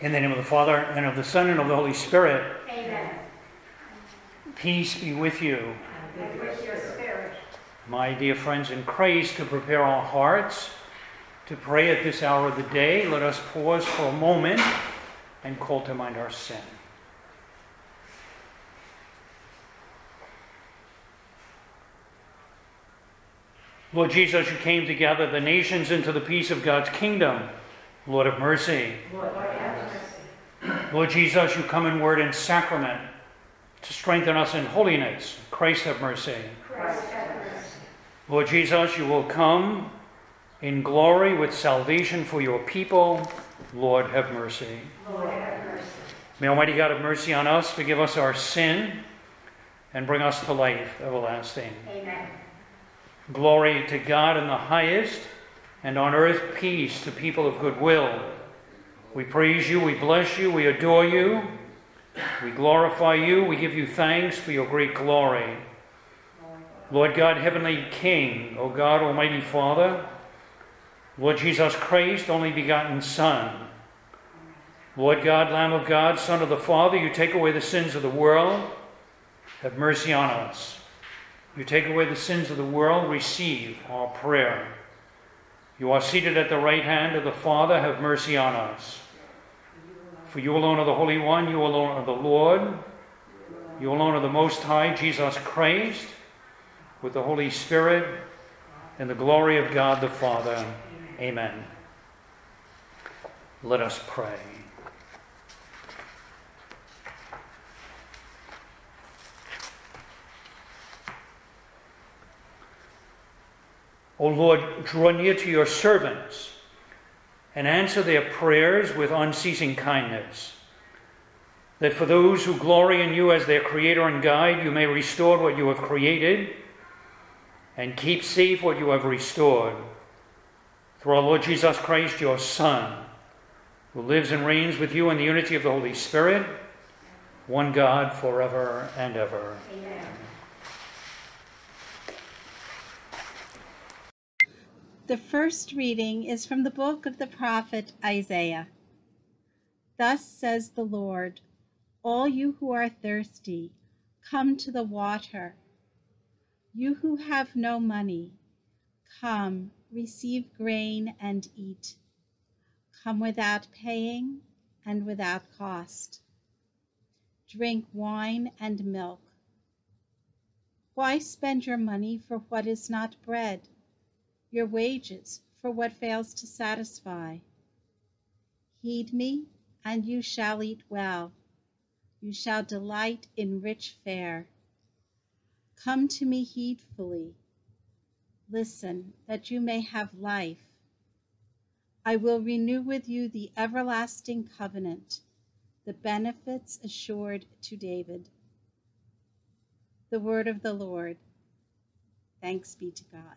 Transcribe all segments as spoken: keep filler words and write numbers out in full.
In the name of the Father, and of the Son, and of the Holy Spirit. Amen. Peace be with you. And with your spirit. My dear friends in Christ, to prepare our hearts to pray at this hour of the day, let us pause for a moment and call to mind our sin. Lord Jesus, you came to gather the nations into the peace of God's kingdom. Lord have mercy. Lord, have mercy. Lord Jesus, you come in word and sacrament to strengthen us in holiness. Christ have mercy. Christ have mercy. Lord Jesus, you will come in glory with salvation for your people. Lord have mercy. Lord, have mercy. May Almighty God have mercy on us, forgive us our sin, and bring us to life everlasting. Amen. Glory to God in the highest, and on earth peace to people of good will. We praise you, we bless you, we adore you, we glorify you, we give you thanks for your great glory. Lord God, heavenly King, O God, Almighty Father, Lord Jesus Christ, only begotten Son, Lord God, Lamb of God, Son of the Father, you take away the sins of the world, have mercy on us. You take away the sins of the world, receive our prayer. You are seated at the right hand of the Father, have mercy on us. For you alone are the Holy One, you alone are the Lord, you alone are the Most High, Jesus Christ, with the Holy Spirit, and the glory of God the Father. Amen. Let us pray. O Lord, draw near to your servants and answer their prayers with unceasing kindness, that for those who glory in you as their creator and guide, you may restore what you have created and keep safe what you have restored. Through our Lord Jesus Christ, your Son, who lives and reigns with you in the unity of the Holy Spirit, one God, forever and ever. Amen. The first reading is from the book of the prophet Isaiah. Thus says the Lord, all you who are thirsty, come to the water. You who have no money, come, receive grain and eat. Come without paying and without cost. Drink wine and milk. Why spend your money for what is not bread, your wages for what fails to satisfy? Heed me, and you shall eat well. You shall delight in rich fare. Come to me heedfully. Listen, that you may have life. I will renew with you the everlasting covenant, the benefits assured to David. The word of the Lord. Thanks be to God.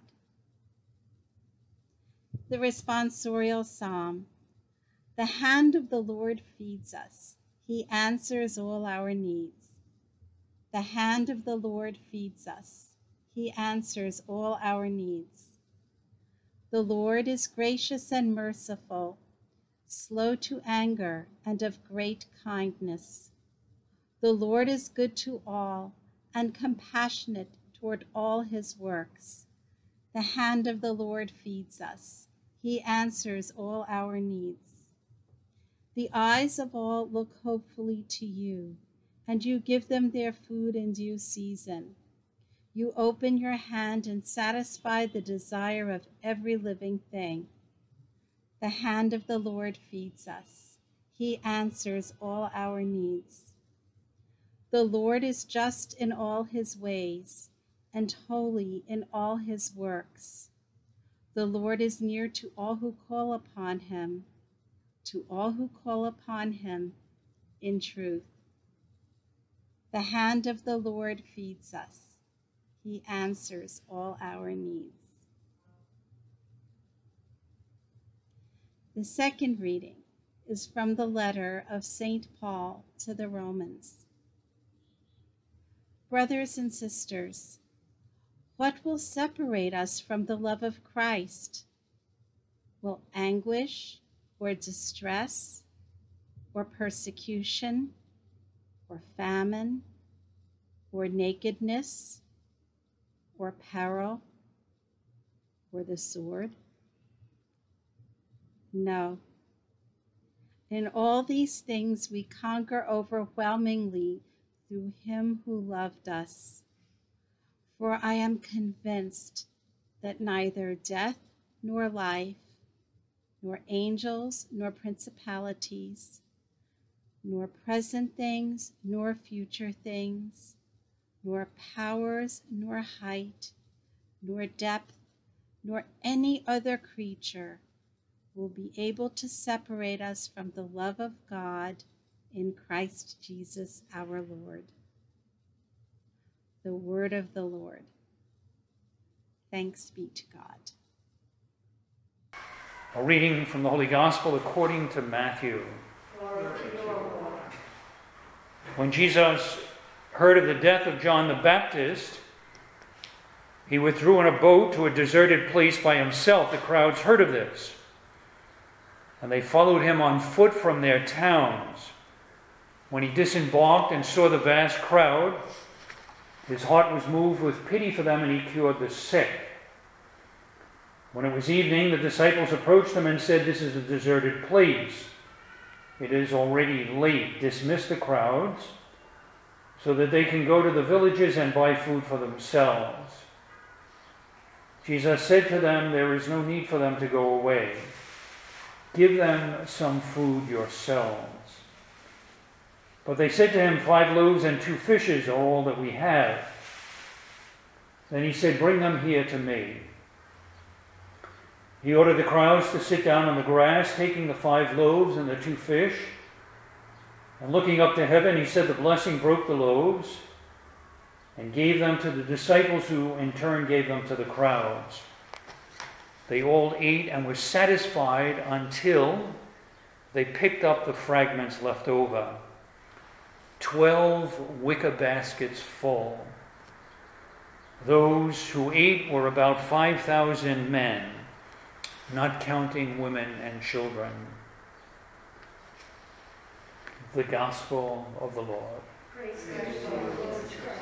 The responsorial psalm. The hand of the Lord feeds us. He answers all our needs. The hand of the Lord feeds us. He answers all our needs. The Lord is gracious and merciful, slow to anger and of great kindness. The Lord is good to all and compassionate toward all his works. The hand of the Lord feeds us. He answers all our needs. The eyes of all look hopefully to you, and you give them their food in due season. You open your hand and satisfy the desire of every living thing. The hand of the Lord feeds us. He answers all our needs. The Lord is just in all his ways and holy in all his works. The Lord is near to all who call upon him, to all who call upon him in truth. The hand of the Lord feeds us. He answers all our needs. The second reading is from the letter of Saint Paul to the Romans. Brothers and sisters, what will separate us from the love of Christ? Will anguish or distress or persecution, or famine, or nakedness, or peril, or the sword? No. In all these things we conquer overwhelmingly through him who loved us. For I am convinced that neither death nor life, nor angels nor principalities, nor present things nor future things, nor powers nor height, nor depth, nor any other creature will be able to separate us from the love of God in Christ Jesus our Lord. The word of the Lord. Thanks be to God. A reading from the Holy Gospel according to Matthew. Glory to you, O Lord. When Jesus heard of the death of John the Baptist, he withdrew in a boat to a deserted place by himself. The crowds heard of this, and they followed him on foot from their towns. When he disembarked and saw the vast crowd, his heart was moved with pity for them, and he cured the sick. When it was evening, the disciples approached him and said, "This is a deserted place. It is already late. Dismiss the crowds so that they can go to the villages and buy food for themselves." Jesus said to them, "There is no need for them to go away. Give them some food yourselves." But they said to him, "Five loaves and two fishes are all that we have." Then he said, "Bring them here to me." He ordered the crowds to sit down on the grass, taking the five loaves and the two fish. And looking up to heaven, he said the blessing, broke the loaves, and gave them to the disciples, who in turn gave them to the crowds. They all ate and were satisfied until they picked up the fragments left over. Twelve wicker baskets full. Those who ate were about five thousand men, not counting women and children. The Gospel of the Lord. Praise God, Lord Jesus Christ.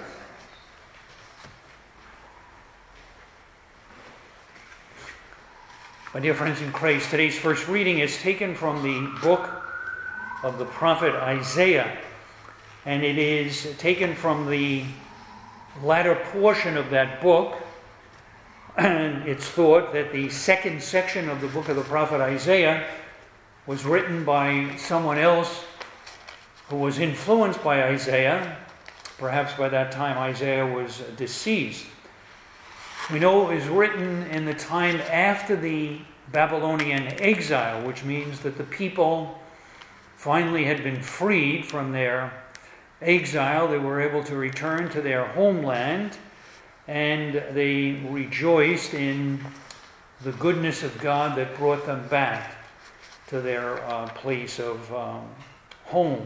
My dear friends in Christ, today's first reading is taken from the book of the prophet Isaiah, and it is taken from the latter portion of that book. And it's thought that the second section of the book of the prophet Isaiah was written by someone else who was influenced by Isaiah. Perhaps by that time Isaiah was deceased. We know it was written in the time after the Babylonian exile, which means that the people finally had been freed from their exile. They were able to return to their homeland, and they rejoiced in the goodness of God that brought them back to their uh, place of um, home.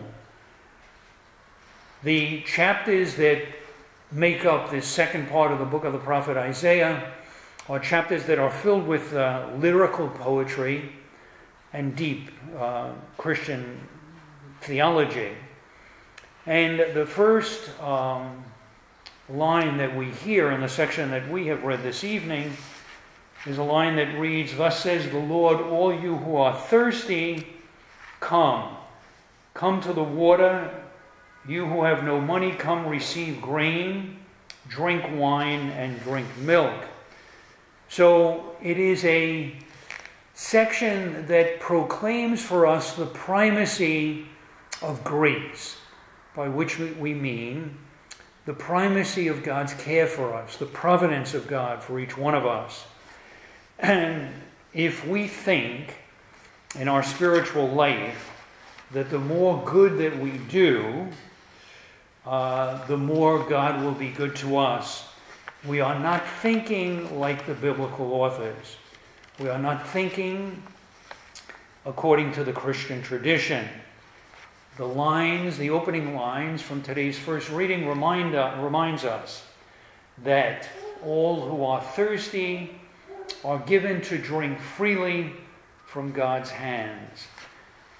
The chapters that make up this second part of the book of the prophet Isaiah are chapters that are filled with uh, lyrical poetry and deep uh, Christian theology. And the first um, line that we hear in the section that we have read this evening is a line that reads, "Thus says the Lord, all you who are thirsty, come. Come to the water. You who have no money, come receive grain, drink wine, and drink milk." So it is a section that proclaims for us the primacy of grace, by which we mean the primacy of God's care for us, the providence of God for each one of us. And if we think in our spiritual life that the more good that we do, uh, the more God will be good to us, we are not thinking like the biblical authors. We are not thinking according to the Christian tradition. The lines, the opening lines from today's first reading remind, uh, reminds us that all who are thirsty are given to drink freely from God's hands.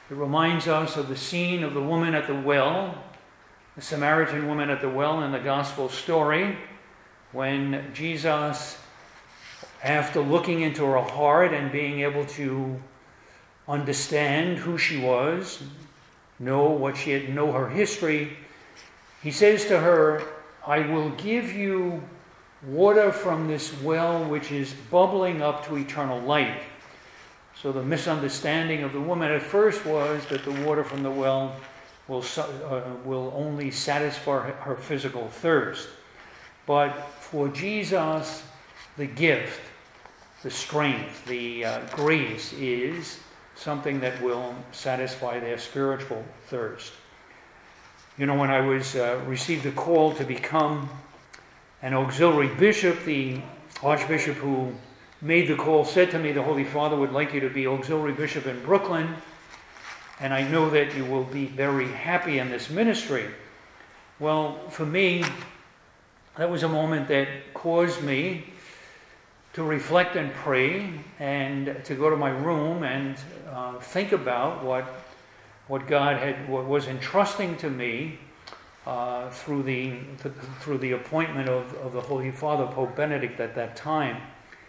It reminds us of the scene of the woman at the well, the Samaritan woman at the well in the gospel story, when Jesus, after looking into her heart and being able to understand who she was, know what she had, know her history, he says to her, I will give you water from this well which is bubbling up to eternal life. So the misunderstanding of the woman at first was that the water from the well will, uh, will only satisfy her, her physical thirst. But for Jesus, the gift, the strength, the uh, grace is something that will satisfy their spiritual thirst. You know, when I was uh, received a call to become an auxiliary bishop, the archbishop who made the call said to me, the Holy Father would like you to be auxiliary bishop in Brooklyn, and I know that you will be very happy in this ministry. Well, for me, that was a moment that caused me to reflect and pray and to go to my room and uh, think about what what God had what was entrusting to me uh, through the through the appointment of, of the Holy Father, Pope Benedict, at that time.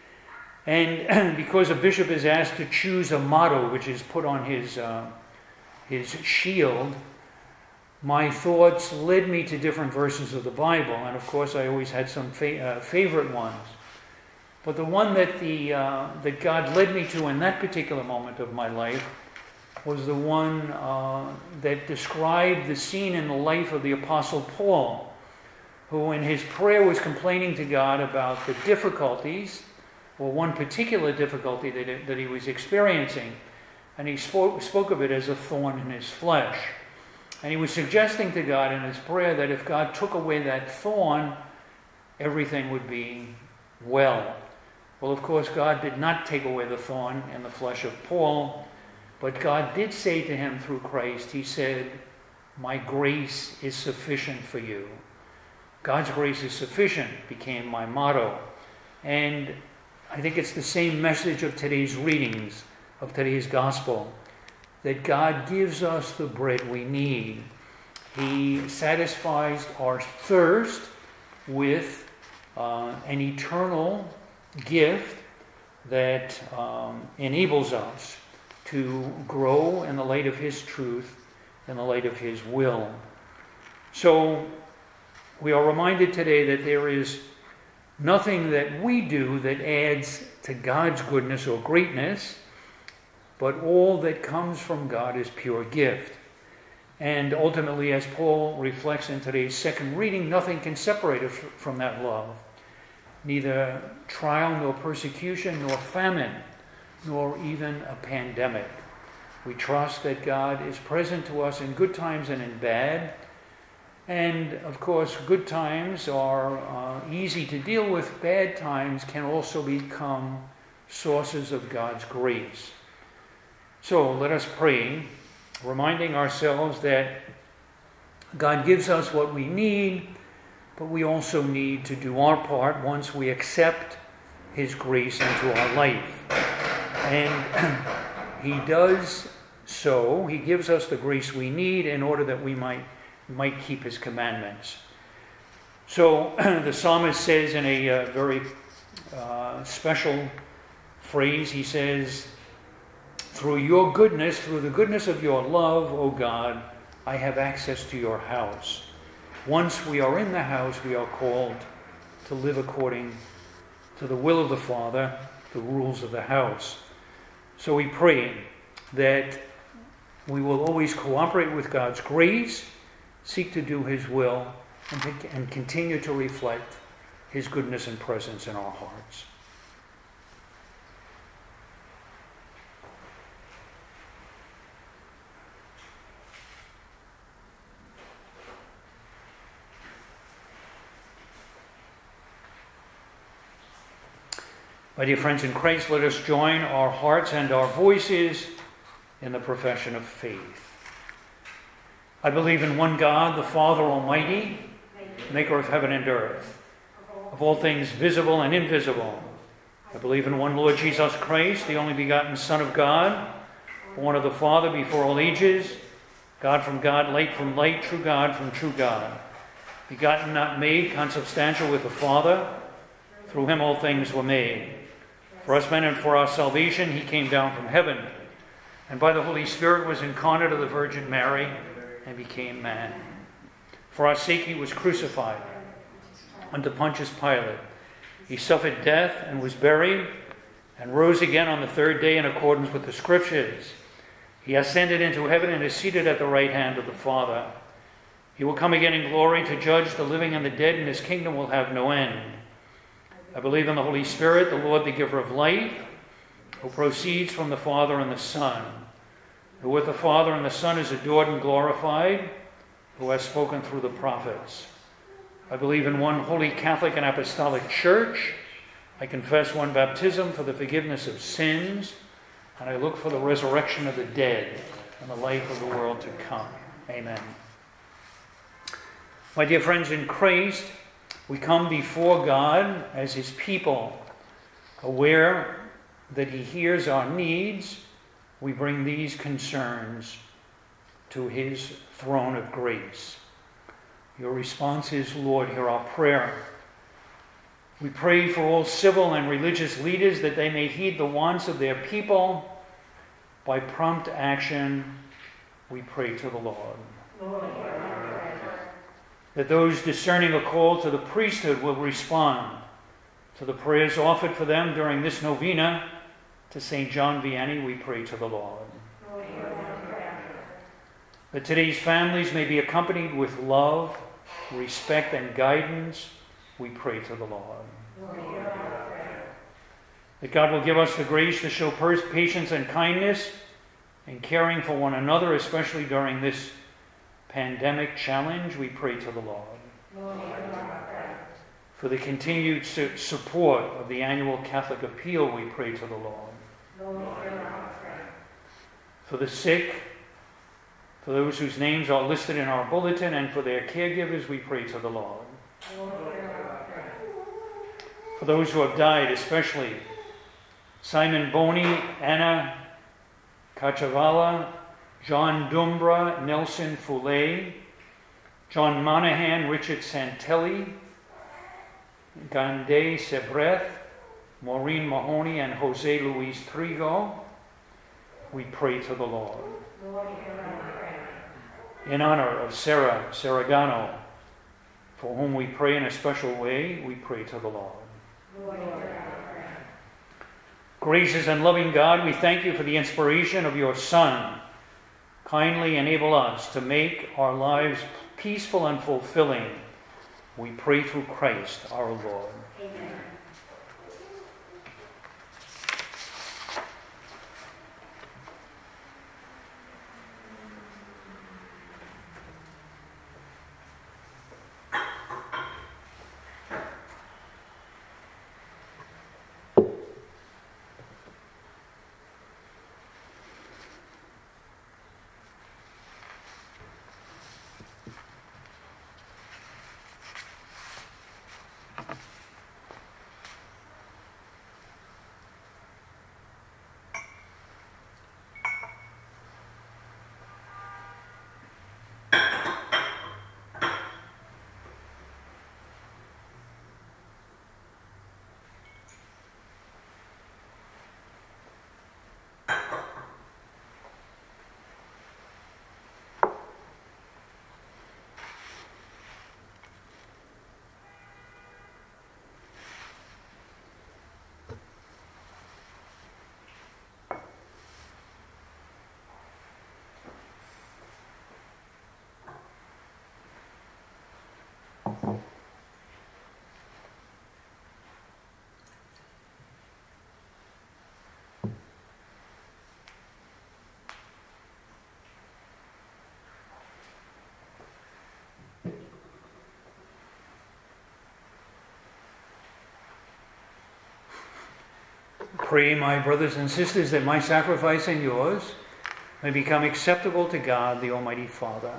And because a bishop is asked to choose a motto which is put on his uh, his shield, my thoughts led me to different verses of the Bible, and of course I always had some fa- uh, favorite ones. But the one that the uh, that God led me to in that particular moment of my life was the one uh, that described the scene in the life of the Apostle Paul, who in his prayer was complaining to God about the difficulties, or one particular difficulty that, it, that he was experiencing, and he spoke, spoke of it as a thorn in his flesh. And he was suggesting to God in his prayer that if God took away that thorn, everything would be well. Well, of course, God did not take away the thorn in the flesh of Paul, but God did say to him through Christ, he said, my grace is sufficient for you. God's grace is sufficient became my motto. And I think it's the same message of today's readings, of today's gospel, that God gives us the bread we need. He satisfies our thirst with uh, an eternal gift that um, enables us to grow in the light of His truth, in the light of His will. So we are reminded today that there is nothing that we do that adds to God's goodness or greatness, but all that comes from God is pure gift. And ultimately, as Paul reflects in today's second reading, nothing can separate us from that love. Neither trial nor persecution nor famine, nor even a pandemic. We trust that God is present to us in good times and in bad. And of course, good times are uh, easy to deal with. Bad times can also become sources of God's grace. So let us pray, reminding ourselves that God gives us what we need, but we also need to do our part once we accept His grace into our life. And He does so. He gives us the grace we need in order that we might, might keep His commandments. So the psalmist says in a uh, very uh, special phrase, he says, through your goodness, through the goodness of your love, O God, I have access to your house. Once we are in the house, we are called to live according to the will of the Father, the rules of the house. So we pray that we will always cooperate with God's grace, seek to do His will, and, and continue to reflect His goodness and presence in our hearts. My dear friends in Christ, let us join our hearts and our voices in the profession of faith. I believe in one God, the Father Almighty, maker of heaven and earth, of all things visible and invisible. I believe in one Lord Jesus Christ, the only begotten Son of God, born of the Father before all ages, God from God, light from light, true God from true God, begotten, not made, consubstantial with the Father. Through him all things were made. For us men and for our salvation he came down from heaven, and by the Holy Spirit was incarnate of the Virgin Mary and became man. For our sake he was crucified under Pontius Pilate. He suffered death and was buried, and rose again on the third day in accordance with the Scriptures. He ascended into heaven and is seated at the right hand of the Father. He will come again in glory to judge the living and the dead, and his kingdom will have no end. I believe in the Holy Spirit, the Lord, the giver of life, who proceeds from the Father and the Son, who with the Father and the Son is adored and glorified, who has spoken through the prophets. I believe in one holy Catholic and Apostolic Church. I confess one baptism for the forgiveness of sins, and I look for the resurrection of the dead and the life of the world to come. Amen. My dear friends in Christ, we come before God as his people, aware that he hears our needs. We bring these concerns to his throne of grace. Your response is, Lord, hear our prayer. We pray for all civil and religious leaders that they may heed the wants of their people. By prompt action, we pray to the Lord. Lord. That those discerning a call to the priesthood will respond to the prayers offered for them during this novena to Saint John Vianney. We pray to the Lord. Lord. That today's families may be accompanied with love, respect, and guidance. We pray to the Lord. Lord. That God will give us the grace to show patience and kindness in caring for one another, especially during this pandemic challenge. We pray to the Lord. Lord. For the continued su- support of the annual Catholic Appeal, we pray to the Lord. Lord. For the sick, for those whose names are listed in our bulletin, and for their caregivers, we pray to the Lord. Lord. For those who have died, especially Simon Boney, Anna Cachavala, John Dumbra, Nelson Foulay, John Monahan, Richard Santelli, Gande Sebreth, Maureen Mahoney, and Jose Luis Trigo, we pray to the Lord. Lord. In honor of Sarah Saragano, for whom we pray in a special way, we pray to the Lord. Lord. Gracious and loving God, we thank you for the inspiration of your Son. Kindly enable us to make our lives peaceful and fulfilling. We pray through Christ our Lord. Amen. Pray, my brothers and sisters, that my sacrifice and yours may become acceptable to God, the Almighty Father.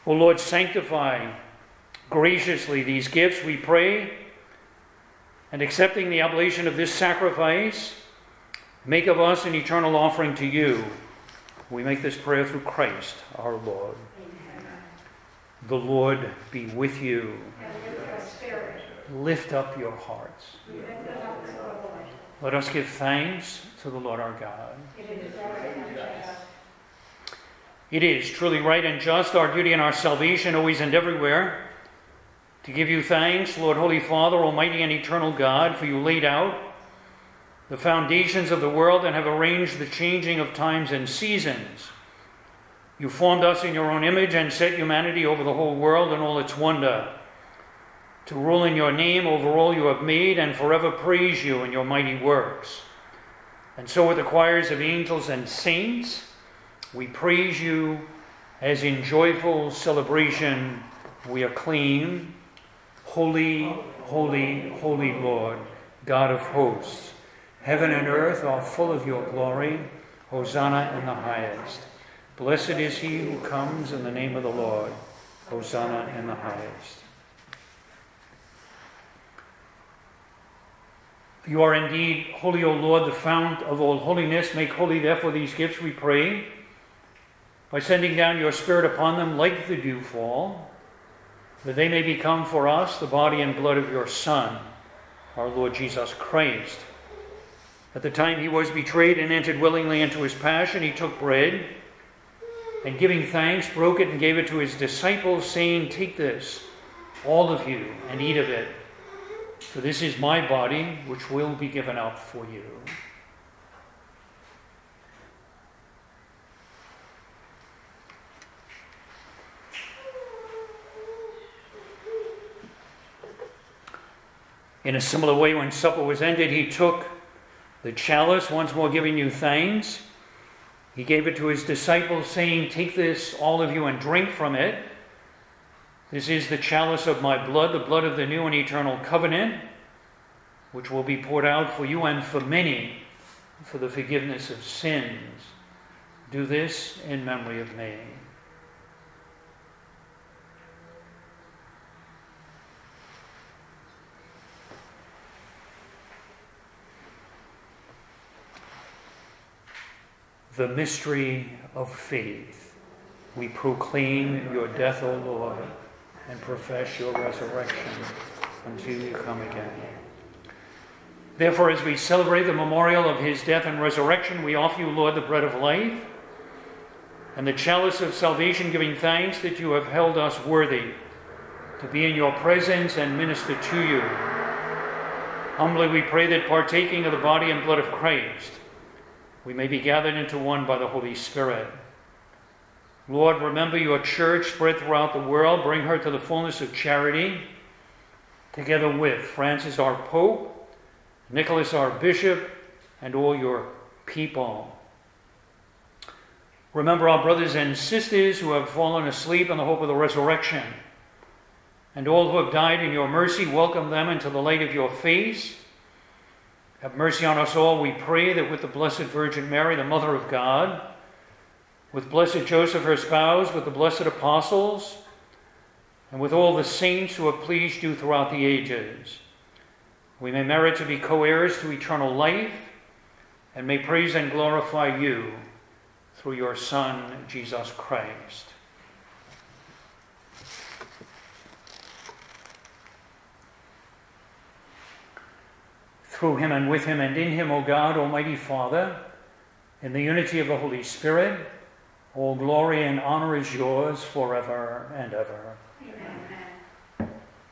O Lord, sanctify graciously these gifts, we pray, and accepting the oblation of this sacrifice, make of us an eternal offering to you. We make this prayer through Christ our Lord. Amen. The Lord be with you. And with your spirit. Lift up your hearts. Lift up to the Lord. Let us give thanks to the Lord our God. It is right and just. It is truly right and just, our duty and our salvation, always and everywhere, to give you thanks, Lord, Holy Father, Almighty and eternal God, for you laid out the foundations of the world and have arranged the changing of times and seasons. You formed us in your own image and set humanity over the whole world and all its wonder, to rule in your name over all you have made and forever praise you in your mighty works. And so with the choirs of angels and saints, we praise you as in joyful celebration we acclaim, Holy, holy, holy Lord, God of hosts. Heaven and earth are full of your glory. Hosanna in the highest. Blessed is he who comes in the name of the Lord. Hosanna in the highest. You are indeed holy, O Lord, the fount of all holiness. Make holy, therefore, these gifts, we pray, by sending down your Spirit upon them like the dewfall, that they may become for us the body and blood of your Son, our Lord Jesus Christ. At the time he was betrayed and entered willingly into his passion, he took bread, and giving thanks, broke it and gave it to his disciples, saying, "Take this, all of you, and eat of it, for this is my body, which will be given up for you." In a similar way, when supper was ended, he took the chalice, once more giving you thanks. He gave it to his disciples, saying, "Take this, all of you, and drink from it. This is the chalice of my blood, the blood of the new and eternal covenant, which will be poured out for you and for many for the forgiveness of sins. Do this in memory of me." The mystery of faith. We proclaim your death, O Lord, and profess your resurrection until you come again. Therefore, as we celebrate the memorial of his death and resurrection, we offer you, Lord, the bread of life and the chalice of salvation, giving thanks that you have held us worthy to be in your presence and minister to you. Humbly we pray that, partaking of the body and blood of Christ, we may be gathered into one by the Holy Spirit. Lord, remember your church spread throughout the world. Bring her to the fullness of charity, together with Francis our Pope, Nicholas our Bishop, and all your people. Remember our brothers and sisters who have fallen asleep in the hope of the resurrection, and all who have died in your mercy. Welcome them into the light of your face. Have mercy on us all, we pray, that with the Blessed Virgin Mary, the Mother of God, with blessed Joseph, her spouse, with the blessed apostles, and with all the saints who have pleased you throughout the ages, we may merit to be co-heirs to eternal life, and may praise and glorify you through your Son, Jesus Christ. Through him and with him and in him, O God, Almighty Father, in the unity of the Holy Spirit, all glory and honor is yours forever and ever. Amen.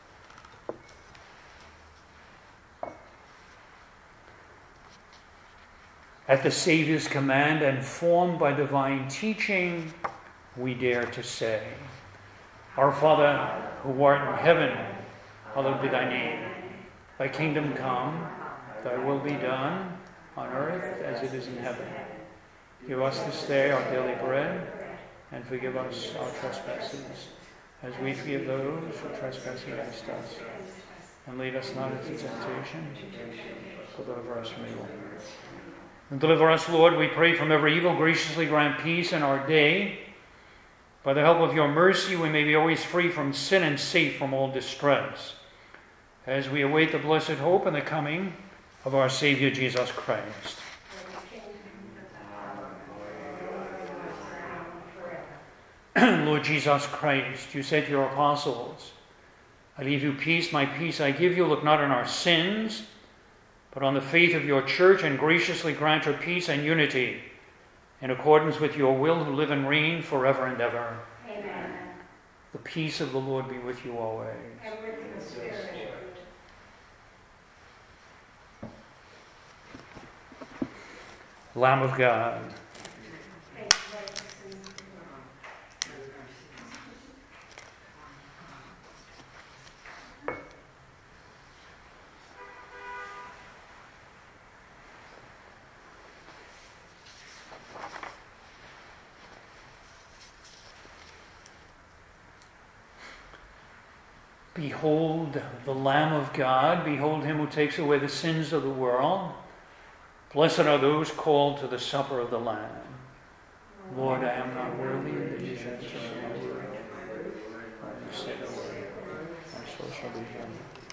At the Savior's command and formed by divine teaching, we dare to say, Our Father, who art in heaven, hallowed be thy name. Thy kingdom come, thy will be done, on earth as it is in heaven. Give us this day our daily bread, and forgive us our trespasses, as we forgive those who trespass against us. And lead us not into temptation, but deliver us from evil. And deliver us, Lord, we pray, from every evil. Graciously grant peace in our day, By the help of your mercy, we may be always free from sin and safe from all distress, as we await the blessed hope and the coming of our Savior Jesus Christ. Lord Jesus Christ, you said to your apostles, I leave you peace, my peace I give you. Look not on our sins, but on the faith of your church, and graciously grant her peace and unity in accordance with your will, who live and reign forever and ever. Amen. The peace of the Lord be with you always. And with the Spirit. Lamb of God, Take away the sins of the world. behold the Lamb of God, behold him who takes away the sins of the world. Blessed are those called to the supper of the Lamb. Lord, I am not worthy that you should say my word. I say the word, my soul shall be healed.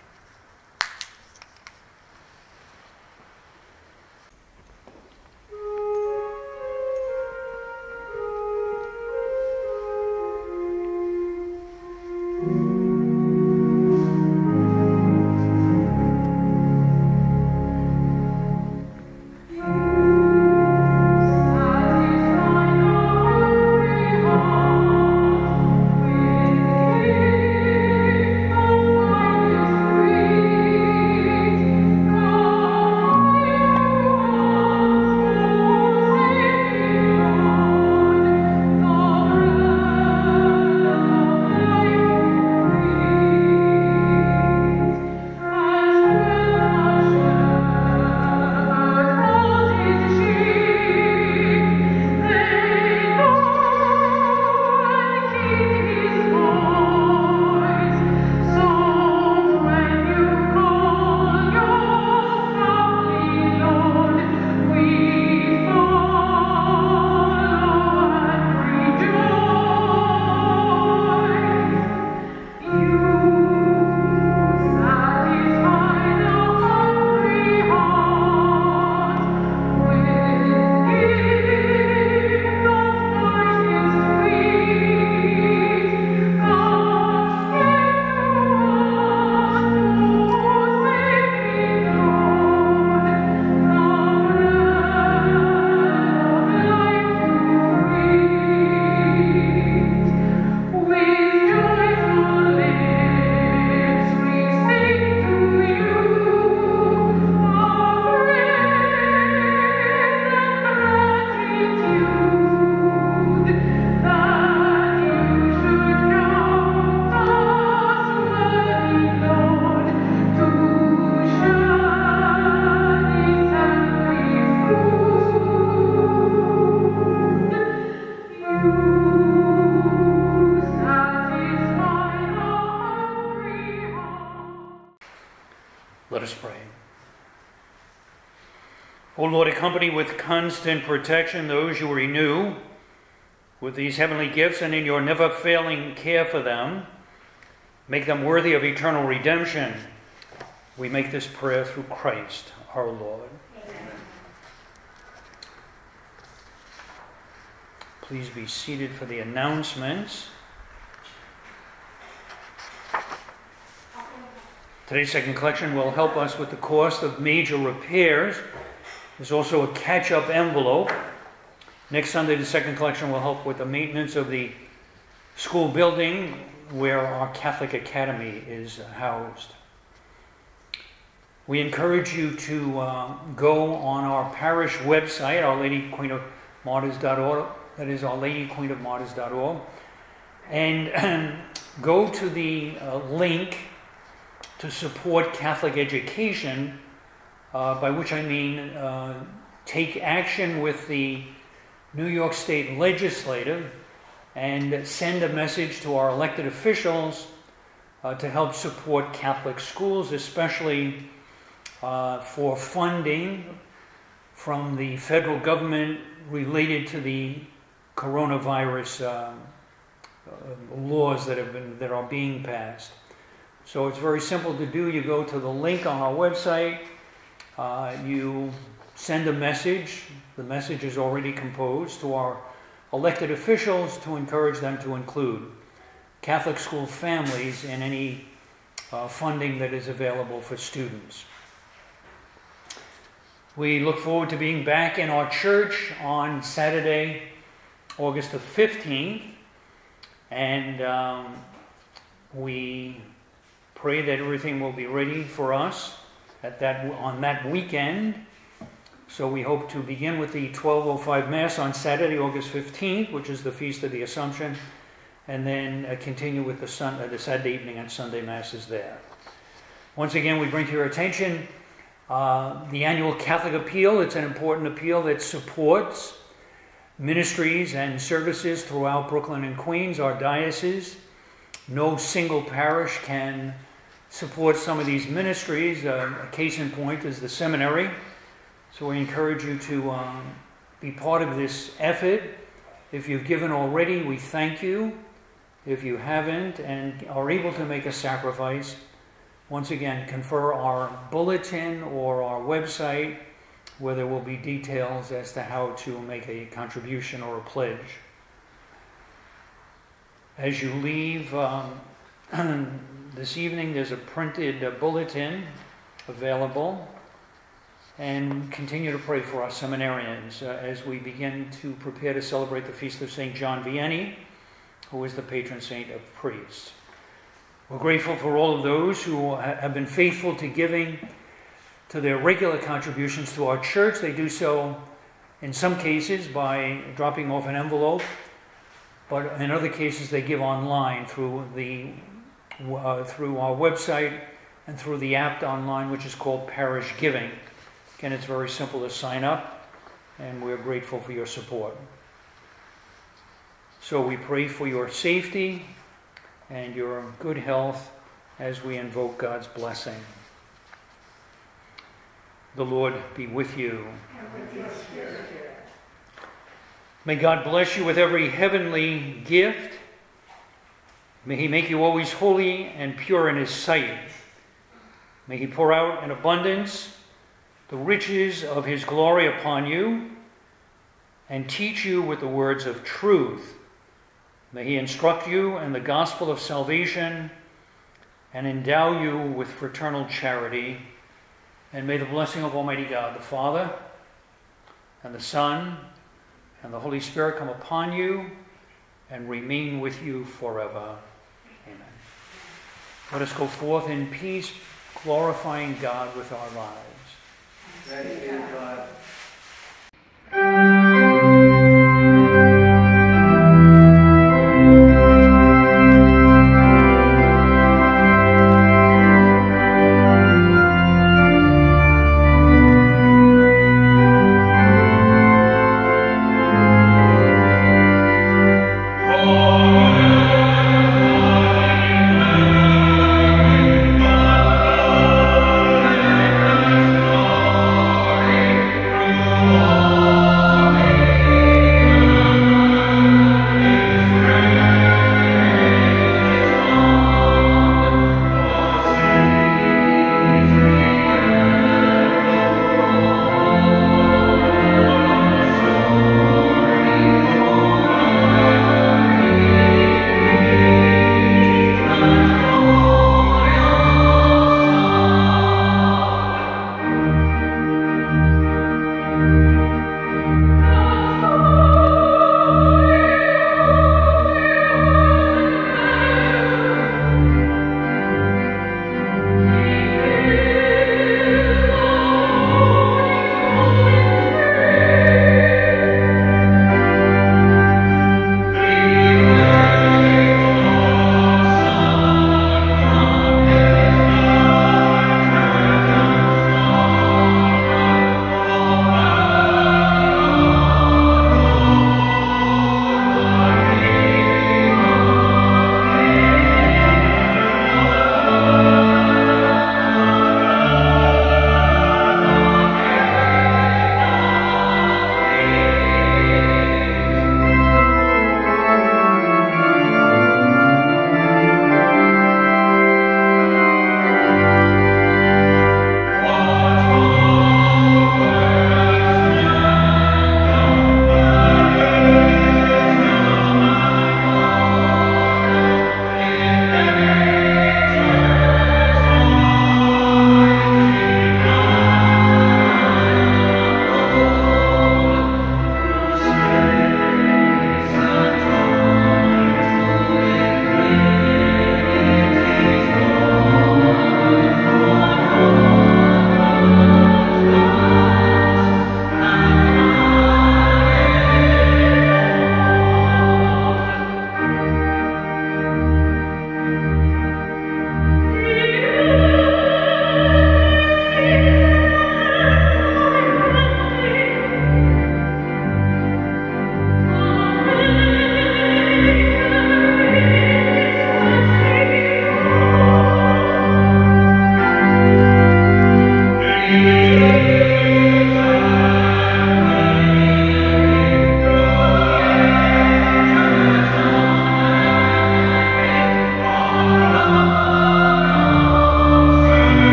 Let us pray. O Lord, accompany with constant protection those you renew with these heavenly gifts, and in your never-failing care for them, make them worthy of eternal redemption. We make this prayer through Christ our Lord. Amen. Please be seated for the announcements. Today's second collection will help us with the cost of major repairs. There's also a catch-up envelope. Next Sunday, the second collection will help with the maintenance of the school building where our Catholic Academy is housed. We encourage you to uh, go on our parish website, Our Lady Queen of Martyrs dot org. That is Our Lady Queen of Martyrs dot org. And go to the uh, link to support Catholic education, uh, by which I mean uh, take action with the New York State Legislative and send a message to our elected officials uh, to help support Catholic schools, especially uh, for funding from the federal government related to the coronavirus uh, uh, laws that have been that are being passed. So it's very simple to do. You go to the link on our website. Uh, you send a message. The message is already composed to our elected officials to encourage them to include Catholic school families in any uh, funding that is available for students. We look forward to being back in our church on Saturday, August the fifteenth, and um, we pray that everything will be ready for us at that on that weekend. So we hope to begin with the twelve oh five Mass on Saturday, August fifteenth, which is the Feast of the Assumption, and then uh, continue with the, sun, uh, the Saturday evening and Sunday Masses there. Once again, we bring to your attention uh, the annual Catholic Appeal. It's an important appeal that supports ministries and services throughout Brooklyn and Queens, our diocese. No single parish can support some of these ministries. Uh, a case in point is the seminary. So we encourage you to um, be part of this effort. If you've given already, we thank you. If you haven't and are able to make a sacrifice, once again, confer our bulletin or our website where there will be details as to how to make a contribution or a pledge. As you leave um, this evening, there's a printed uh, bulletin available. And continue to pray for our seminarians uh, as we begin to prepare to celebrate the feast of Saint John Vianney, who is the patron saint of priests. We're grateful for all of those who have been faithful to giving to their regular contributions to our church. They do so in some cases by dropping off an envelope, but in other cases they give online through the uh, through our website and through the app online, which is called Parish Giving. Again, it's very simple to sign up, and we're grateful for your support. So we pray for your safety and your good health as we invoke God's blessing. The Lord be with you. And with your spirit. May God bless you with every heavenly gift. May He make you always holy and pure in His sight. May He pour out in abundance the riches of His glory upon you and teach you with the words of truth. May He instruct you in the gospel of salvation and endow you with fraternal charity. And may the blessing of Almighty God, the Father, and the Son, and the Holy Spirit come upon you and remain with you forever. Amen. Let us go forth in peace, glorifying God with our lives. Thank you, God.